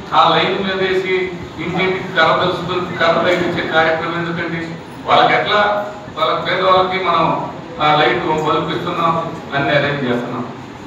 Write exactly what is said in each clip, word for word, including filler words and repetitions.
ఆ లైన్ మీద వేసి ఇంటింటికి కర్ర తెలుసుకుని కర్ర తగ్గించే కార్యక్రమం ఎందుకండి? వాళ్ళకి ఎట్లా వాళ్ళ పేదవాళ్ళకి మనం ఆ లైట్ బల్బు ఇస్తున్నాం, అన్ని అరేంజ్ చేస్తున్నాం.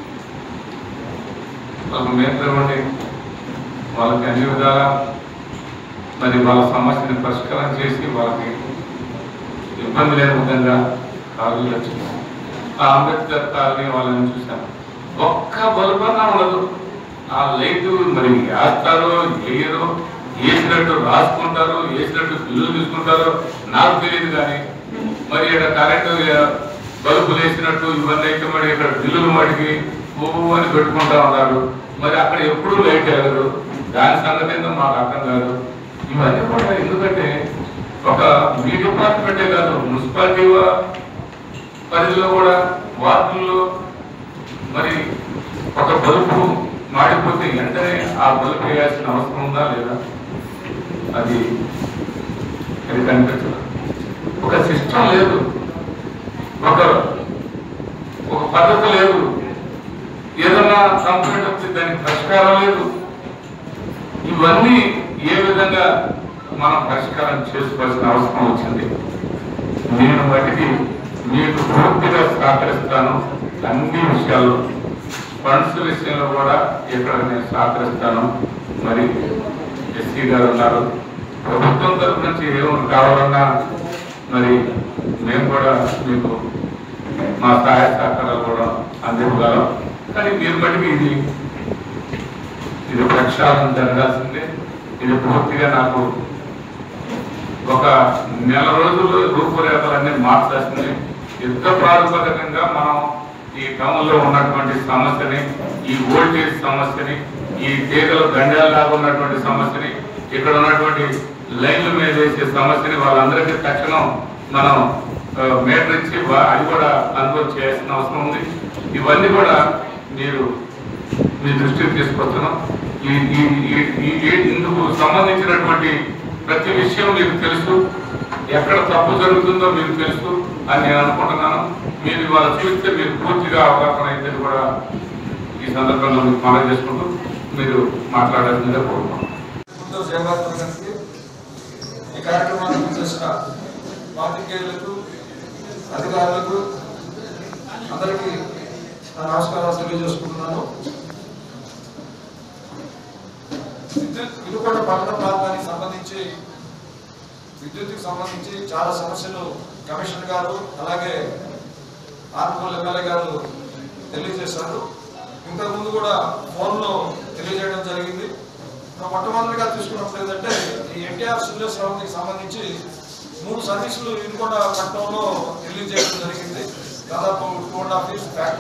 వాళ్ళకి మేపివ్వండి, వాళ్ళకి అన్ని విధాలా మరి వాళ్ళ సమస్యని పరిష్కారం చేసి వాళ్ళకి ఇబ్బంది లేని విధంగా కాలు వచ్చింది. ఆ అంబేద్కర్ కాలనీ వాళ్ళని చూశాను, ఒక్క బల్బన్నా ఉండదు. ఆ లైట్ మరి వేస్తారో వేయరో, వేసినట్టు రాసుకుంటారో వేసినట్టు బిల్లులు తీసుకుంటారో నాకు తెలియదు. కానీ మరి ఇక్కడ కరెంటు బల్బులు వేసినట్టు ఇవన్నీ అయితే మరి ఇక్కడ బిల్లులు మడికి పువ్వు అని పెట్టుకుంటా ఉన్నారు. మరి అక్కడ ఎప్పుడూ లైట్ వేయరు. దాని సంగతి ఏందో మాకు అర్థం కాదు. ఇవన్నీ కూడా ఎందుకంటే ఒక మీ డిపార్ట్మెంటే కాదు, మున్సిపాలిటీ పరిధిలో కూడా వార్డుల్లో మరి ఒక బల్బు మాడిపోతే వెంటనే ఆ బల్బు వేయాల్సిన అవసరం ఉందా లేదా? అది అది కనిపించదు. ఒక సిస్టమ్ లేదు, ఒక ఒక పద్ధతి లేదు. ఏదన్నా కంప్లైంట్ వస్తే దానికి పరిష్కారం లేదు. ఇవన్నీ ఏ విధంగా మనం పరిష్కారం చేసుకోవాల్సిన అవసరం వచ్చింది. నేను వాటికి మీకు పూర్తిగా సహకరిస్తాను. అన్ని విషయాల్లో ఫండ్స్ విషయంలో కూడా ఇక్కడ నేను సహకరిస్తాను. మరి ఎస్సీ గారు ఉన్నారు, ప్రభుత్వం తరఫు నుంచి ఏమి కావాలన్నా మరి మేము కూడా మీకు మా సహాయ సహకారాలు కూడా అందివ్వగలం. కానీ మీరు బట్టి ఇది ఇది ప్రక్షాళన జరగాల్సిందే. ఇది పూర్తిగా నాకు ఒక నెల రోజులు రూపురేఖలన్నీ మార్చాల్సింది. యుద్ధ ప్రాతిపదికంగా మనం ఈ టౌన్ లో ఉన్నటువంటి సమస్యని, ఈ ఓల్టేజ్ సమస్యని, ఈ తీగలు దండాలాగా ఉన్నటువంటి సమస్యని, ఇక్కడ ఉన్నటువంటి లైన్ల మీద వేసే సమస్యని వాళ్ళందరికీ తక్షణం మనం మీటర్ ఇచ్చి అది కూడా అనుభవం చేయాల్సిన అవసరం ఉంది. ఇవన్నీ కూడా మీరు మీ దృష్టికి తీసుకొస్తున్నాం. ఇందుకు సంబంధించినటువంటి ప్రతి విషయం మీకు తెలుసు, ఎక్కడ తప్పు జరుగుతుందో మీకు తెలుసు అని నేను అనుకుంటున్నాను. మీరు ఇవాళ చూస్తే మీరు పూర్తిగా అవగాహన అయితే కూడా ఈ సందర్భంలో మీకు మనం చేసుకుంటూ మీరు మాట్లాడాల్సిందే కోరుకుంటున్నాను. ఈ కార్యక్రమాన్ని చేసిన పాత్రికేయులకు, అధికారులకు అందరికీ నా నమస్కారాలు తెలియజేసుకుంటున్నాను. విద్యుత్ వినుకొండ పట్టణ ప్రాంతానికి సంబంధించి విద్యుత్కి సంబంధించి చాలా సమస్యలు కమిషనర్ గారు అలాగే ఆర్మూల్ ఎమ్మెల్యే గారు తెలియజేశారు. ఇంతకుముందు కూడా ఫోన్లో తెలియజేయడం జరిగింది. మొట్టమొదటిగా తీసుకున్నప్పుడు ఏంటంటే ఈ ఎన్టీఆర్ సురేష్ రావుకి సంబంధించి మూడు సర్వీసులు వినుకొండ పట్టణంలో రిలీజ్ చేయడం జరిగింది. దాదాపు two and half years back.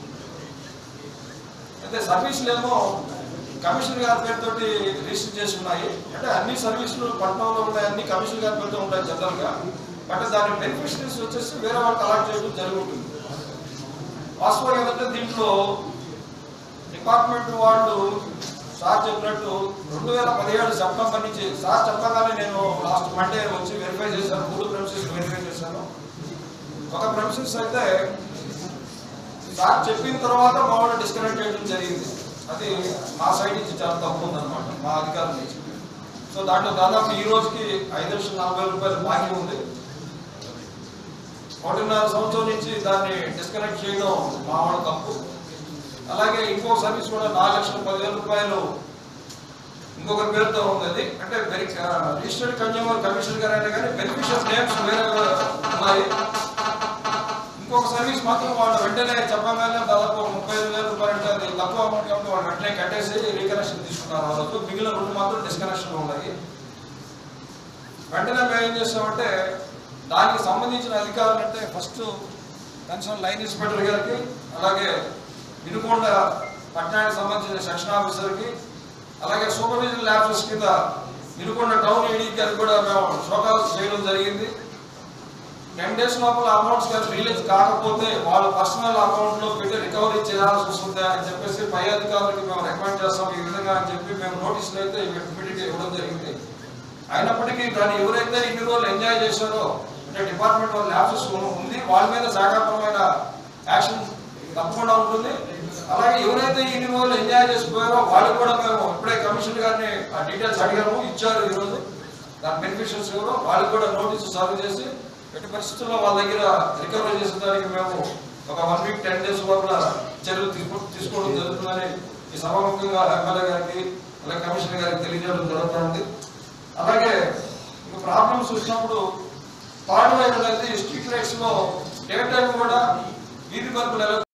అయితే సర్వీసులు ఏమో కమిషనర్ గారి పేరుతోటి రిజిస్టర్ చేసి ఉన్నాయి. అంటే అన్ని సర్వీసులు పట్టణంలో ఉన్నాయి, అన్ని కమిషనర్ గారి పేరుతో ఉంటాయి జనరల్గా. బట్ దాని బెనిఫిషరీస్ వచ్చేసి వేరే వాళ్ళకి అలాట్ చేయడం జరుగుతుంది. వాస్తవం ఏంటంటే దీంట్లో డిపార్ట్మెంట్ వాళ్ళు సార్ చెప్పినట్టు రెండు వేల పదిహేడు సెప్టెంబర్ నుంచి సార్ చెప్పగానే నేను లాస్ట్ మండే వచ్చి వెరిఫై చేశాను. మూడు ప్రెమిసెస్ వెరిఫై చేశాను. ఒక ప్రెమిసెస్ అయితే సార్ చెప్పిన తర్వాత మా వాళ్ళు డిస్కనెక్ట్ చేయడం జరిగింది. అది మా సైడ్ నుంచి చాలా తప్పు ఉందన్నమాట, మా అధికారుల నుంచి. సో దాంట్లో దాదాపు ఈ రోజుకి ఐదు లక్షల నలభై రూపాయలు బాకీ ఉంది. ఒకటిన్నర సంవత్సరం నుంచి దాన్ని డిస్కనెక్ట్ చేయడం మా వాళ్ళ తప్పు. అలాగే ఇంకొక సర్వీస్ కూడా నాలుగు లక్షల పదివేల రూపాయలు ఇంకొక పేరుతో ఉంది. అది అంటే రిజిస్టర్డ్ కన్జ్యూమర్ కమిషనర్ గారు అయినా కానీ బెనిఫిషియల్ నేమ్స్ వేరే ఉన్నాయి. ఇంకొక సర్వీస్ మాత్రం వాళ్ళు వెంటనే చెప్పగానే దాదాపు ముప్పై ఐదు వేల రూపాయలు అంటే అది తక్కువ అమౌంట్ కాబట్టి వాళ్ళు వెంటనే కట్టేసి రీకనెక్షన్ తీసుకున్నారు. ఆ రోజు మిగిలిన రెండు మాత్రం డిస్కనెక్షన్ ఉన్నాయి. వెంటనే మేము ఏం చేస్తామంటే దానికి సంబంధించిన అధికారులు అంటే ఫస్ట్ కన్సర్న్ లైన్ ఇన్స్పెక్టర్ గారికి, అలాగే వినుకొండ పట్టణానికి సంబంధించిన సెక్షన్ ఆఫీసర్కి, అలాగే సూపర్విజన్ ల్యాబ్స్ కింద వినుకొండ టౌన్ ఈడీ గారికి కూడా మేము షోకాస్ చేయడం జరిగింది. టెన్ డేస్ లోపల అమౌంట్స్ కానీ రిలీజ్ కాకపోతే వాళ్ళ పర్సనల్ అకౌంట్ లో పెట్టి రికవరీ చేయాల్సి వస్తుంది అని చెప్పేసి పై అధికారులకి మేము రికమెండ్ చేస్తాం ఈ విధంగా అని చెప్పి మేము నోటీసులు అయితే ఇమీడియట్గా ఇవ్వడం జరిగింది. అయినప్పటికీ దాన్ని ఎవరైతే ఇన్ని రోజులు ఎంజాయ్ చేశారో అంటే డిపార్ట్మెంట్ వాళ్ళ ల్యాబ్సెస్ ఉంది, వాళ్ళ మీద శాఖాపరమైన యాక్షన్ తప్పకుండా ఉంటుంది. అలాగే ఎవరైతే ఇన్ని రోజులు ఎంజాయ్ చేసిపోయారో వాళ్ళు కూడా మేము ఇప్పుడే కమిషనర్ గారిని ఆ డీటెయిల్స్ అడిగాము, ఇచ్చారు. ఈరోజు దాని బెనిఫిషియర్స్ ఎవరో వాళ్ళు కూడా నోటీసు సర్వ్ చేసి ఎట్టి పరిస్థితుల్లో వాళ్ళ దగ్గర రికవరీ చేసిన దానికి మేము ఒక వన్ వీక్ టెన్ డేస్ లోపల చర్యలు తీసుకో తీసుకోవడం జరుగుతుందని ఈ సభాముఖంగా ఎమ్మెల్యే గారికి అలాగే కమిషనర్ గారికి తెలియజేయడం జరుగుతుంది. అలాగే ఇంకా ప్రాబ్లమ్స్ వచ్చినప్పుడు థర్డ్ వైర్ అనేది స్ట్రీట్ లైట్స్ లో డే టైం కూడా వీధి బల్బులు